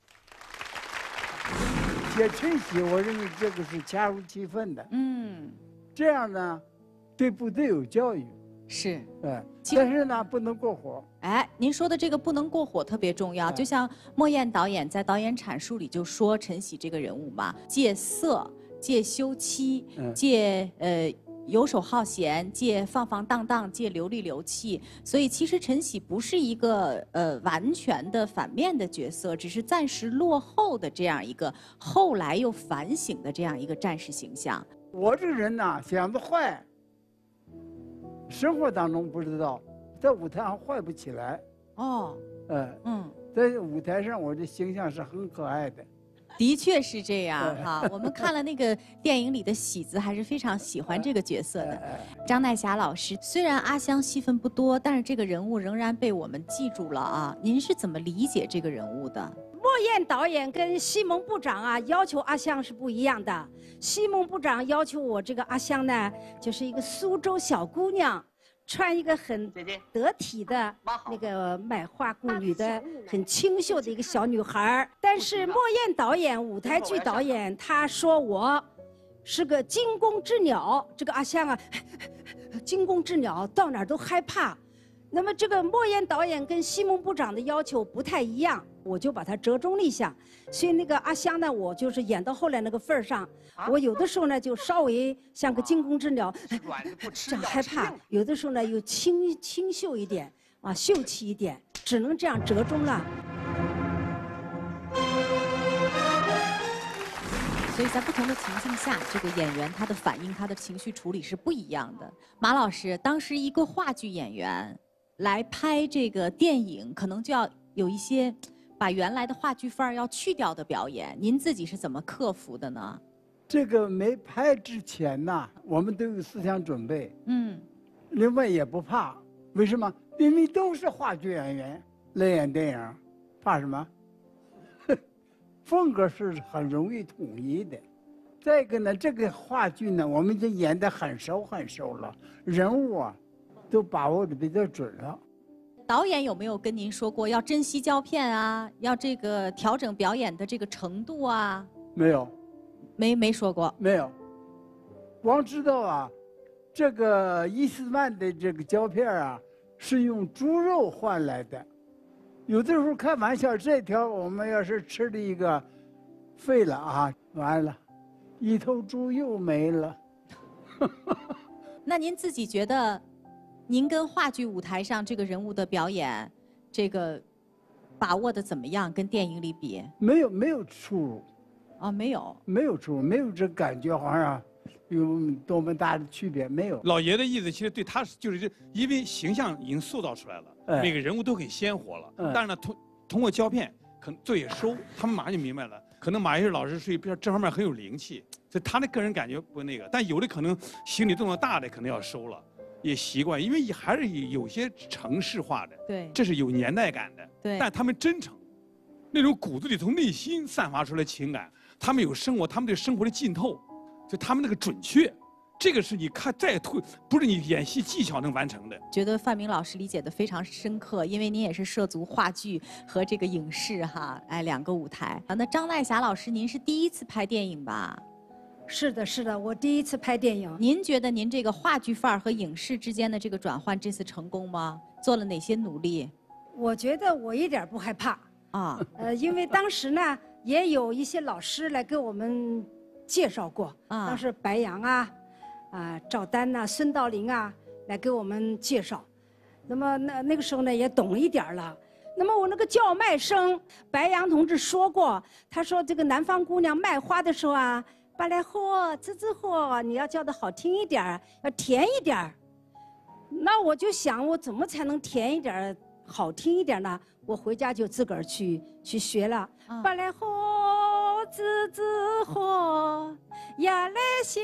写春喜，我认为这个是恰如其分的。这样呢，对部队有教育。 是， 但是呢，不能过火。 哎，您说的这个不能过火特别重要。就像莫言导演在导演阐述里就说，陈喜这个人物嘛，戒色、戒休妻、戒游手好闲、戒放放荡荡、戒流里流气。所以其实陈喜不是一个完全的反面的角色，只是暂时落后的这样一个后来又反省的这样一个战士形象。 我这个人呢，想得坏。生活当中不知道，在舞台上坏不起来。 哦， 在舞台上我的形象是很可爱的。 的确是这样哈，我们看了那个电影里的喜子，还是非常喜欢这个角色的。张奈霞老师，虽然阿香戏份不多，但是这个人物仍然被我们记住了啊。您是怎么理解这个人物的？ 莫言导演跟西蒙部长啊，要求阿香是不一样的。西蒙部长要求我这个阿香呢，就是一个苏州小姑娘，穿一个很得体的那个卖花宫女的很清秀的一个小女孩。但是莫言导演舞台剧导演他说我是个惊弓之鸟，这个阿香啊，惊弓之鸟到哪儿都害怕。那么这个莫言导演跟西蒙部长的要求不太一样，我就把它折中了一下。所以那个阿香呢，我就是演到后来那个份儿上，我有的时候呢就稍微像个惊弓之鸟，这样害怕；有的时候呢又清秀一点，啊，秀气一点，只能这样折中了。 所以在不同的情境下，这个演员他的反应、他的情绪处理是不一样的。马老师，当时一个话剧演员来拍这个电影，可能就要有一些把原来的话剧范儿要去掉的表演，您自己是怎么克服的呢？ 这个没拍之前呐，我们都有思想准备。另外也不怕，为什么？因为都是话剧演员来演电影，怕什么？风格是很容易统一的。再一个呢，这个话剧呢，我们已经演得很熟了，人物啊，都把握的比较准了。 导演有没有跟您说过要珍惜胶片啊，要这个调整表演的这个程度啊？ 没有， 没说过。 没有，光知道啊，这个1-4万的这个胶片啊，是用猪肉换来的。有的时候开玩笑，这条我们要是吃了一个，废了啊，完了，一头猪又没了。 那您自己觉得？您跟话剧舞台上这个人物的表演，这个把握的怎么样？跟电影里比？ 没有出入。 哦，没有出入，没有这感觉好像有多么大的区别，没有。 老爷的意思其实对他就是因为形象已经塑造出来了，每个人物都很鲜活了。但是呢，通过胶片可能做一收，他们马上就明白了。可能马一老师属于这方面很有灵气，所以他的个人感觉不那个。但有的可能心理动作大的可能要收了。也习惯，因为还是有些城市化的， 对， 这是有年代感的， 对， 但他们真诚，那种骨子里从内心散发出来情感，他们有生活，他们对生活的浸透，就他们那个准确，这个是你看再不是你演戏技巧能完成的。 觉得范明老师理解的非常深刻，因为您也是涉足话剧和这个影视哈，哎，两个舞台。那张赖霞老师，您是第一次拍电影吧？ 是的，我第一次拍电影。 您觉得您这个话剧范儿和影视之间的这个转换，这次成功吗？做了哪些努力？ 我觉得我一点不害怕啊。 因为当时呢，也有一些老师来给我们介绍过。当时白杨啊，赵丹呐、孙道临啊，来给我们介绍。那么那个时候呢，也懂一点了。那么我那个叫卖声，白杨同志说过，他说这个南方姑娘卖花的时候啊。巴来货、滋滋货，你要叫的好听一点，要甜一点。那我就想，我怎么才能甜一点、好听一点呢？我回家就自个儿去学了。巴来货、滋滋货，呀来香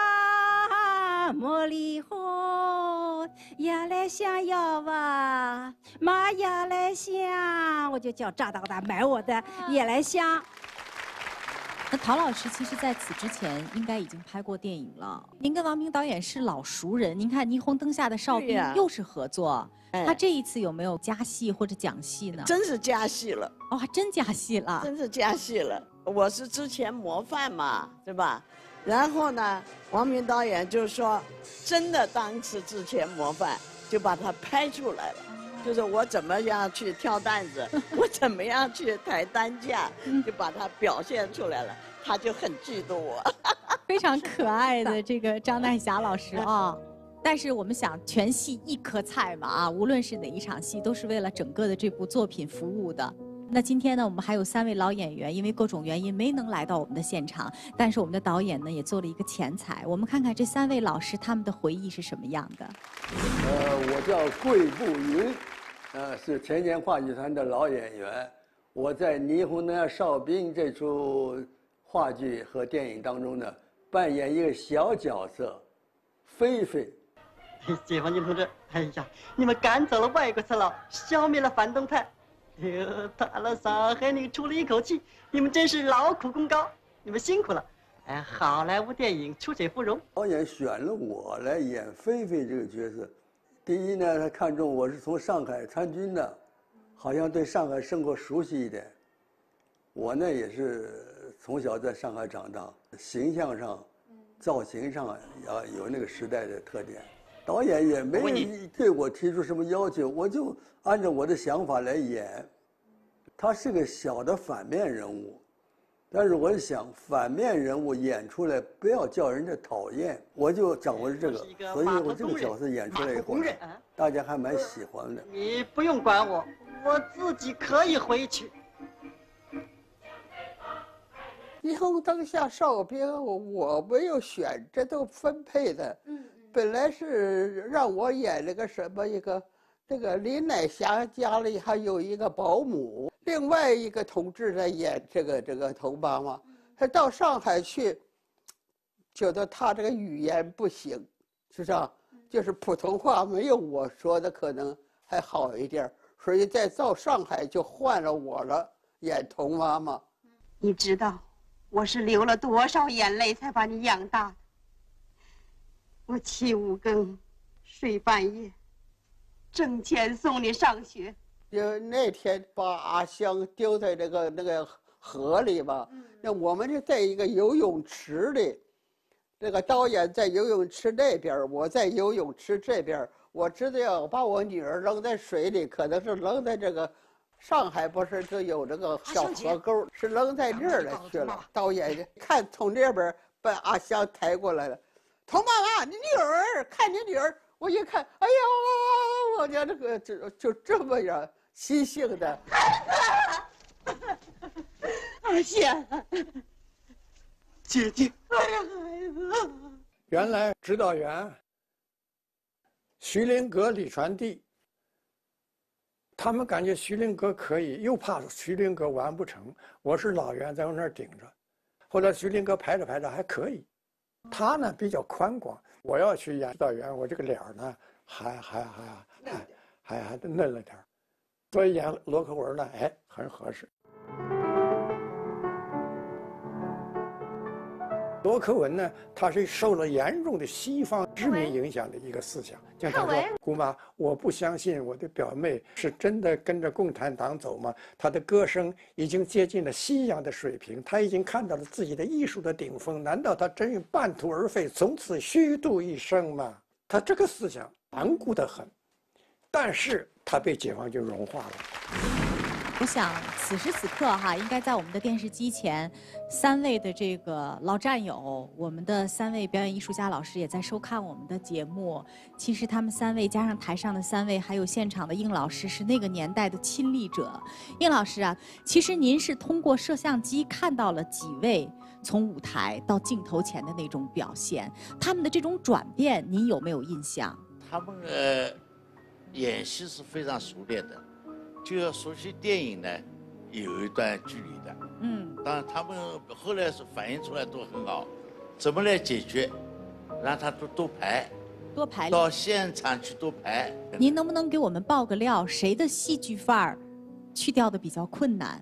茉莉货，呀来香药吧，妈呀来香，我就叫炸大大买我的也来香。 那陶老师其实在此之前应该已经拍过电影了。您跟王明导演是老熟人，您看《霓虹灯下的哨兵》又是合作，他这一次有没有加戏或者讲戏呢？ 真是加戏了哦，还真加戏了， 真是加戏了。我是之前模范嘛，对吧？然后呢，王明导演就说，真的当时之前模范，就把它拍出来了。就是我怎么样去挑担子，我怎么样去抬担架，就把它表现出来了。他就很嫉妒我， 非常可爱的这个张赖霞老师啊。但是我们想，全戏一颗菜嘛啊，无论是哪一场戏，都是为了整个的这部作品服务的。那今天呢，我们还有3位老演员，因为各种原因没能来到我们的现场，但是我们的导演呢也做了一个前采，我们看看这3位老师他们的回忆是什么样的。 我叫桂步云，是前年话剧团的老演员。我在《霓虹灯下哨兵》这出话剧和电影当中呢，扮演一个小角色，菲菲。 解放军同志，哎呀，你们赶走了外国贼佬，消灭了反动派。打了上海，你出了一口气，你们真是劳苦功高，你们辛苦了。哎，好莱坞电影出水芙蓉， 导演选了我来演菲菲这个角色。第一呢，他看中我是从上海参军的，好像对上海生活熟悉一点。我呢也是从小在上海长大，形象上、造型上要有那个时代的特点。导演也没对我提出什么要求，我就按照我的想法来演。他是个小的反面人物，但是我想反面人物演出来不要叫人家讨厌，我就掌握了这个，所以我这个角色演出来以后，大家还蛮喜欢的。 你不用管我，我自己可以回去。 霓虹灯下哨兵，我没有选，这都分配的。本来是让我演那个什么一个这个林乃霞家里还有一个保姆，另外一个同志在演这个童妈妈。他到上海去，觉得他这个语言不行，是不是？就是普通话没有我说的可能还好一点，所以在到上海就换了我了，演童妈妈。 你知道我是流了多少眼泪才把你养大的？我起5更，睡半夜，挣钱送你上学。 就那天把阿香丢在那个河里吧，那我们是在一个游泳池里，这个导演在游泳池那边，我在游泳池这边。我知道要把我女儿扔在水里，可能是扔在这个上海，不是就有这个小河沟，是扔在这儿来去了。导演看从这边把阿香抬过来了，童妈妈，你女儿，看你女儿。我一看，哎呀，我家这个就这么样细性的。 阿香， 姐姐， 哎呀，孩子。 原来指导员徐林阁、李传递，他们感觉徐林阁可以，又怕徐林阁完不成。我是老袁在我那儿顶着，后来徐林阁排着还可以，他呢比较宽广。我要去演指导员，我这个脸呢还嫩了点，所以演罗克文呢，哎，很合适。罗克文呢，他是受了严重的西方殖民影响的一个思想。像他说：“姑妈，我不相信我的表妹是真的跟着共产党走吗？她的歌声已经接近了西洋的水平，她已经看到了自己的艺术的顶峰，难道她真半途而废，从此虚度一生吗？”他这个思想顽固得很，但是他被解放军融化了。 我想此时此刻哈，应该在我们的电视机前，3位的这个老战友，我们的3位表演艺术家老师也在收看我们的节目。其实他们3位加上台上的3位，还有现场的应老师，是那个年代的亲历者。应老师啊，其实您是通过摄像机看到了几位从舞台到镜头前的那种表现，他们的这种转变，您有没有印象？ 他们演戏是非常熟练的。就要说起电影呢，有一段距离的。当然他们后来是反映出来都很好，怎么来解决？让他多排，到现场去多排。 您能不能给我们爆个料？谁的戏剧范儿去掉的比较困难？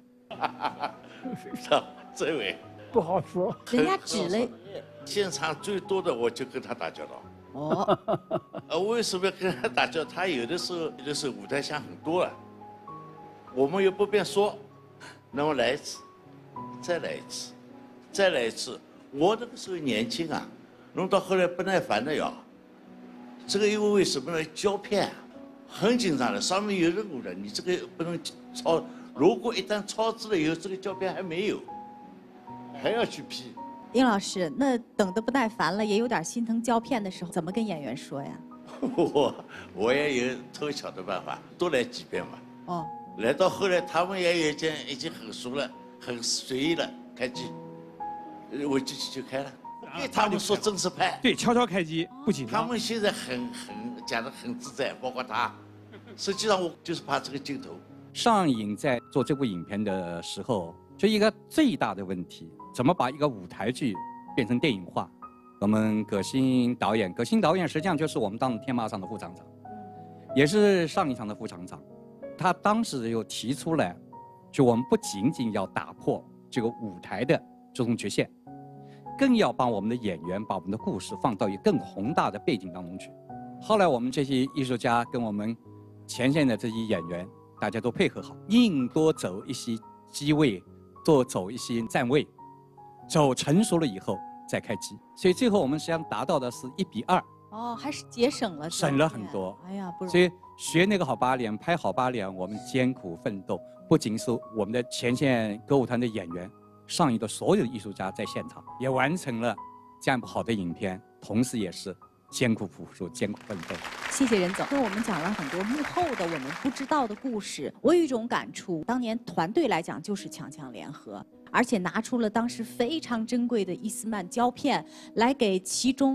这位不好说， 人家指了。 现场最多的我就跟他打交道。为什么要跟他打交道？他有的时候舞台上很多了。我们又不便说，那么来一次，再来一次，再来一次。我那个时候年轻啊，弄到后来不耐烦了呀。这个因为什么呢？胶片很紧张的，上面有任务的，你这个不能超。如果一旦超支了以后，这个胶片还没有，还要去批。 应老师，那等得不耐烦了，也有点心疼胶片的时候，怎么跟演员说呀？ 我也有偷巧的办法，多来几遍嘛。来到后来，他们也已经很熟了，很随意了，开机，我机器就开了。他们说正式拍， 对，悄悄开机，不紧张。 他们现在讲得很自在，包括他。实际上我就是怕这个镜头。 上影在做这部影片的时候，就一个最大的问题，怎么把一个舞台剧变成电影化？我们葛新导演实际上就是我们当天马场的副厂长，也是上影厂的副厂长。他当时又提出来，就我们不仅仅要打破这个舞台的这种局限，更要帮我们的演员把我们的故事放到一个更宏大的背景当中去。后来我们这些艺术家跟我们前线的这些演员，大家都配合好，硬多走一些机位，多走一些站位，走成熟了以后再开机。所以最后我们实际上达到的是1比2。 还是节省了， 省了很多。 哎呀，不容易。 所以学那个好八脸，拍好八脸，我们艰苦奋斗，不仅是我们的前线歌舞团的演员，上影的所有艺术家在现场也完成了这样一部好的影片，同时也是艰苦朴素、艰苦奋斗。 谢谢任总，跟我们讲了很多幕后的我们不知道的故事。我有一种感触，当年团队来讲就是强强联合，而且拿出了当时非常珍贵的伊斯曼胶片来给其中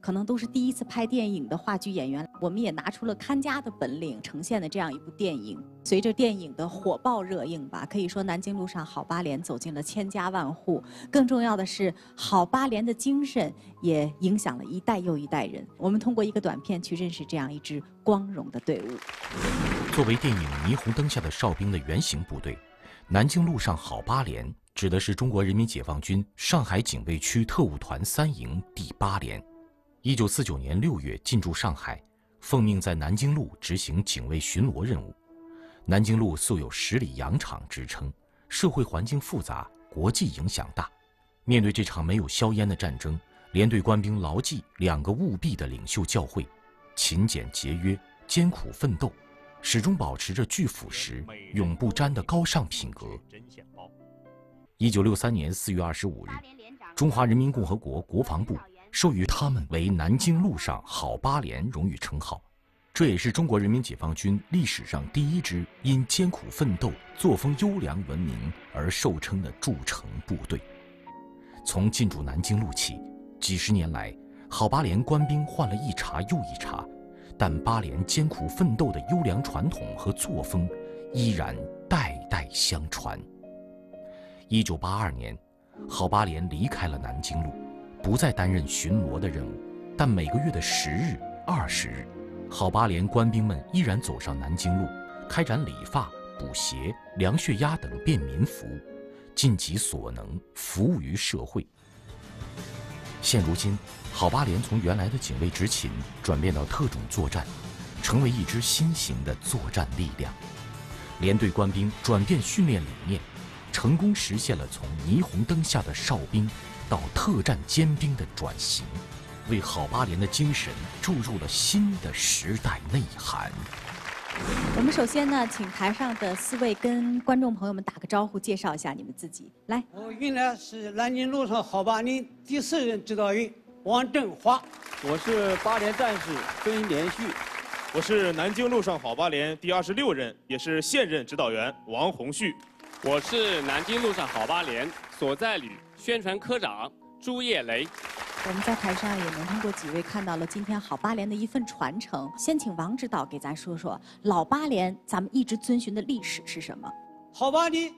可能都是第一次拍电影的话剧演员，我们也拿出了看家的本领，呈现的这样一部电影。随着电影的火爆热映吧，可以说南京路上好八连走进了千家万户。更重要的是，好八连的精神也影响了一代又一代人。我们通过一个短片去认识这样一支光荣的队伍。 作为电影《霓虹灯下的哨兵》的原型部队，南京路上好八连指的是中国人民解放军上海警卫区特务团3营第8连。1949年6月进驻上海，奉命在南京路执行警卫巡逻任务。南京路素有10里洋场之称，社会环境复杂，国际影响大。面对这场没有硝烟的战争，连队官兵牢记2个务必的领袖教诲：勤俭节约、艰苦奋斗，始终保持着拒腐蚀、永不沾的高尚品格。1963年4月25日，中华人民共和国国防部授予他们为南京路上好八连荣誉称号，这也是中国人民解放军历史上第一支因艰苦奋斗、作风优良闻名而受称的驻城部队。从进驻南京路起，几十年来，好八连官兵换了一茬又一茬，但八连艰苦奋斗的优良传统和作风依然代代相传。1982年，好八连离开了南京路，不再担任巡逻的任务，但每个月的10日、20日，好八连官兵们依然走上南京路，开展理发、补鞋、量血压等便民服务，尽己所能服务于社会。现如今，好八连从原来的警卫执勤转变到特种作战，成为一支新型的作战力量。连队官兵转变训练理念，成功实现了从霓虹灯下的哨兵到特战尖兵的转型，为好八连的精神注入了新的时代内涵。 我们首先呢，请台上的4位跟观众朋友们打个招呼，介绍一下你们自己。来， 我原来是南京路上好八连第4任指导员王振华。 我是8连战士孙连续。 我是南京路上好八连第26任，也是现任指导员王洪旭。 我是南京路上好八连所在旅宣传科长朱叶雷。 我们在台上也能通过几位看到了今天好八连的一份传承。先请王指导给咱说说老八连咱们一直遵循的历史是什么？ 好八连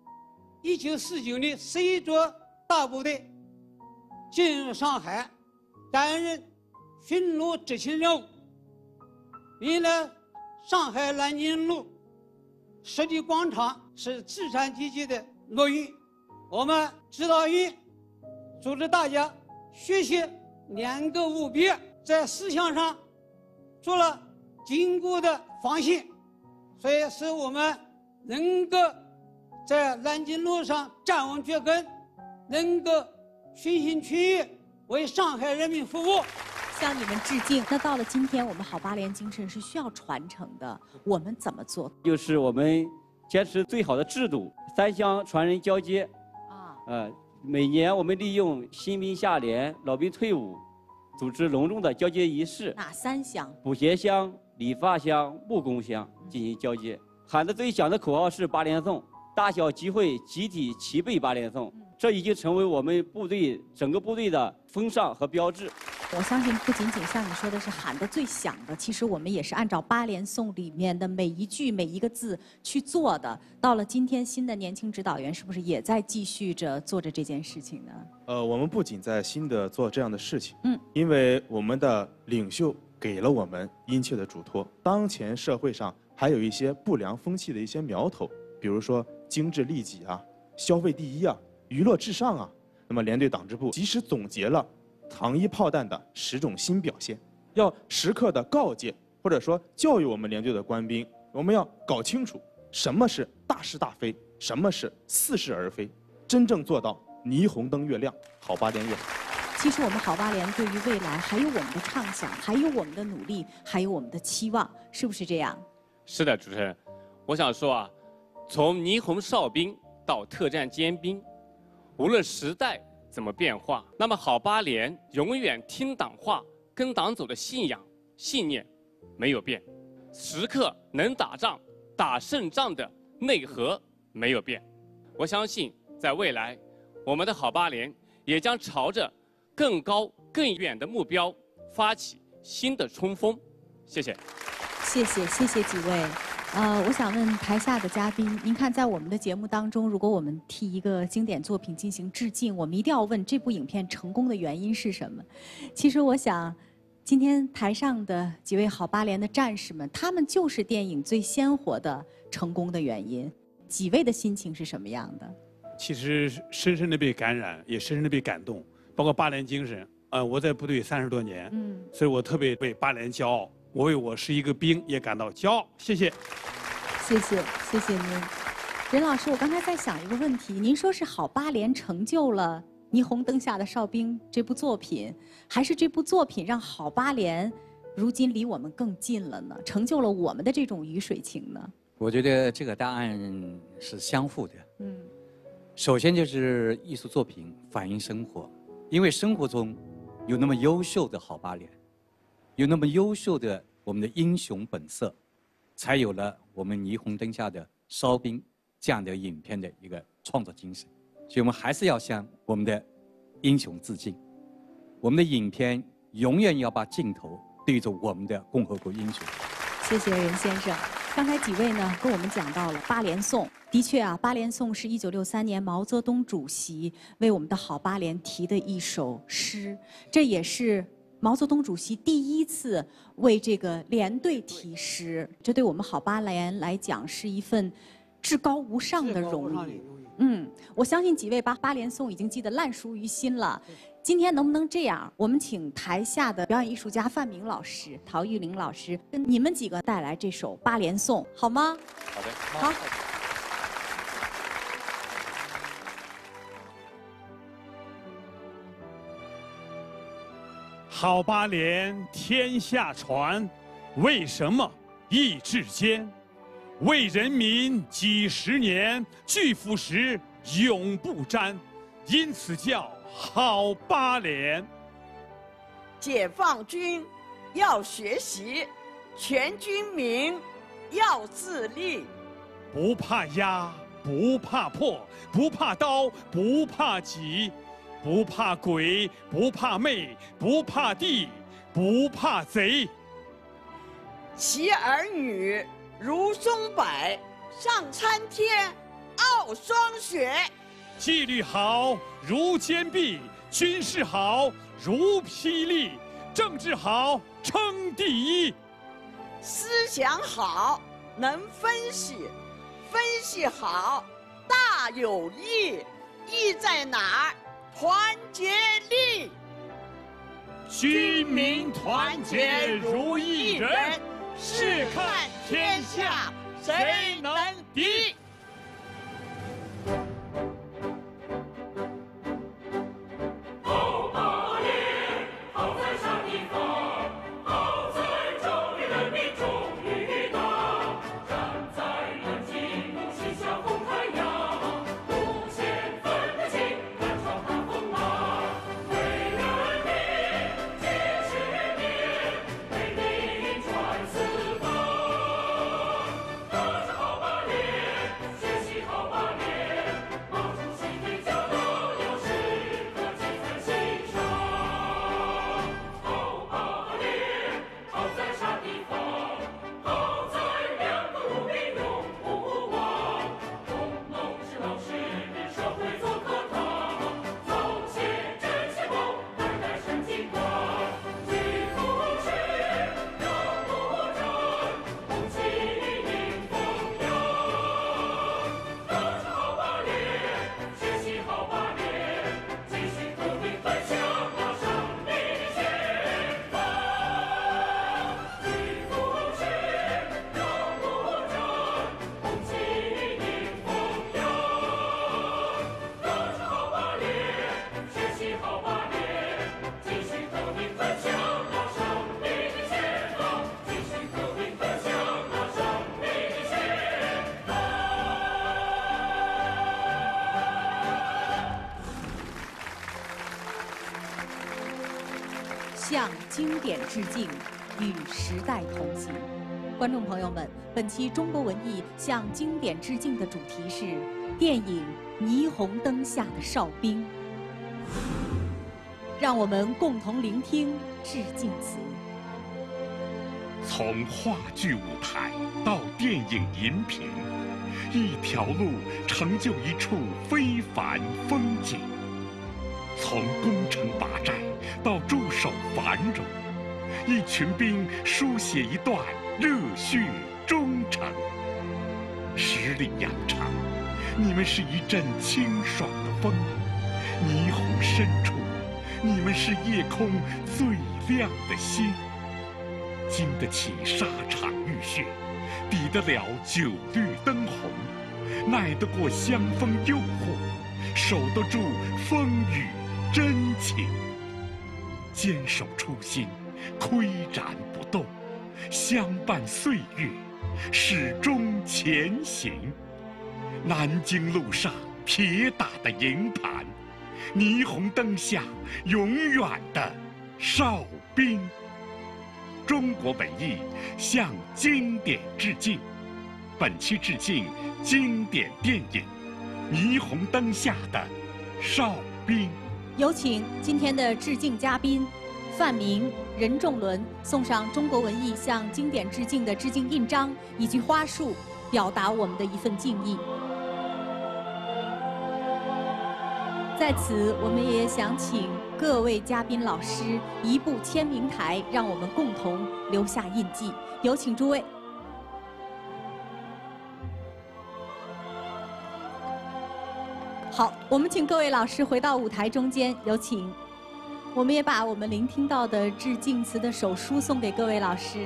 1949年11座大部队进入上海，担任巡逻执勤任务。原来上海南京路湿地广场是资产阶级的乐园，我们指导员组织大家学习2个务必，在思想上做了坚固的防线，所以使我们能够在南京路上站稳脚跟，能够全心全意为上海人民服务。 向你们致敬。那到了今天，我们好八连精神是需要传承的，我们怎么做？ 就是我们坚持最好的制度，3乡传人交接。每年我们利用新兵下连、老兵退伍，组织隆重的交接仪式。 哪3乡？ 补鞋乡、理发乡、木工乡进行交接。喊得最响的口号是8连颂，大小集会集体齐背8连颂。这已经成为我们部队整个部队的风尚和标志。 我相信不仅仅像你说的是喊得最响的，其实我们也是按照8连颂里面的每一句每一个字去做的。到了今天，新的年轻指导员是不是也在继续着做着这件事情呢？ 我们不仅在新的做这样的事情，因为我们的领袖给了我们殷切的嘱托。当前社会上还有一些不良风气的一些苗头，比如说精致利己啊、消费第一啊、娱乐至上啊。那么连队党支部及时总结了糖衣炮弹的10种新表现，要时刻的告诫或者说教育我们连队的官兵，我们要搞清楚什么是大是大非，什么是似是而非，真正做到霓虹灯越亮，好八连越好。 其实我们好八连对于未来还有我们的畅想，还有我们的努力，还有我们的期望，是不是这样？ 是的，主持人，我想说啊，从霓虹哨兵到特战尖兵，无论时代怎么变化，那么好八连永远听党话、跟党走的信仰、信念没有变，时刻能打仗、打胜仗的内核没有变。我相信，在未来，我们的好八连也将朝着更高、更远的目标发起新的冲锋。谢谢。 谢谢几位。我想问台下的嘉宾，您看在我们的节目当中，如果我们替一个经典作品进行致敬，我们一定要问这部影片成功的原因是什么？其实我想，今天台上的几位好芭联的战士们，他们就是电影最鲜活的成功的原因。几位的心情是什么样的？ 其实深深的被感染，也深深的被感动，包括芭联精神。我在部队30多年，所以我特别为芭联骄傲。我为我是一个兵也感到骄傲。谢谢。 谢谢您，任老师。我刚才在想一个问题，您说是好芭联成就了《霓虹灯下的哨兵》这部作品，还是这部作品让好芭联如今离我们更近了呢？成就了我们的这种鱼水情呢？ 我觉得这个答案是相互的。首先就是艺术作品反映生活，因为生活中有那么优秀的好芭联，有那么优秀的我们的英雄本色，才有了我们霓虹灯下的哨兵这样的影片的一个创作精神。所以我们还是要向我们的英雄致敬。我们的影片永远要把镜头对着我们的共和国英雄。 谢谢任先生。刚才几位呢跟我们讲到了芭联颂，的确啊，芭联颂是1963年毛泽东主席为我们的好芭联题的一首诗，这也是毛泽东主席第一次为这个连队题诗，这对我们好芭联来讲是一份至高无上的荣誉。我相信几位把芭联颂已经记得烂熟于心了。今天能不能这样？我们请台下的表演艺术家范明老师、陶玉玲老师跟你们几个带来这首芭联颂，好吗？ 好的。 好。 好芭联天下传，为什么意志坚？为人民几十年，拒腐蚀永不沾，因此叫好芭联。 解放军要学习，全军民要自立。 不怕压，不怕破，不怕刀，不怕戟，不怕鬼，不怕魅，不怕地，不怕贼。 其儿女如松柏，上参天，傲霜雪。 纪律好如坚壁，军事好如霹雳，政治好称第一。 思想好能分析，分析好大有益。益在哪儿？团结力。 军民团结如一人，试看天下谁能敌。 向经典致敬，与时代同行。观众朋友们，本期中国文艺向经典致敬的主题是电影《霓虹灯下的哨兵》。 让我们共同聆听致敬词。 从话剧舞台到电影荧屏，一条路成就一处非凡风景；从攻城拔寨到驻守繁荣，一群兵书写一段热血忠诚。十里洋场，你们是一阵清爽的风；霓虹深处，你们是夜空最亮的星。经得起沙场浴血，抵得了酒绿灯红，耐得过香风诱惑，守得住风雨真情。坚守初心，岿然不动，相伴岁月，始终前行。南京路上铁打的营盘，霓虹灯下永远的哨兵。中国文艺向经典致敬，本期致敬经典电影《霓虹灯下的哨兵》。 有请今天的致敬嘉宾范明、任仲伦送上中国文艺向经典致敬的致敬印章以及花束，表达我们的一份敬意。在此，我们也想请各位嘉宾老师移步签名台，让我们共同留下印记。有请诸位。好，我们请各位老师回到舞台中间，有请。我们也把我们聆听到的致敬词的手书送给各位老师。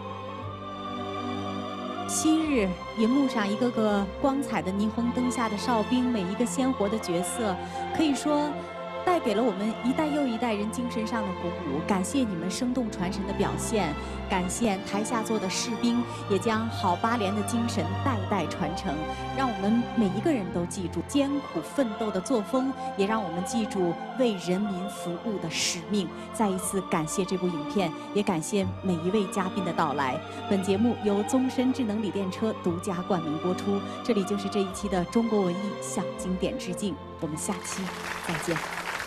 昔日荧幕上一个个光彩的霓虹灯下的哨兵，每一个鲜活的角色，可以说带给了我们一代又一代人精神上的鼓舞。感谢你们生动传神的表现，感谢台下坐的士兵，也将好八连的精神代代传承，让我们每一个人都记住艰苦奋斗的作风，也让我们记住为人民服务的使命。再一次感谢这部影片，也感谢每一位嘉宾的到来。本节目由宗申智能锂电车独家冠名播出。这里就是这一期的中国文艺向经典致敬，我们下期再见。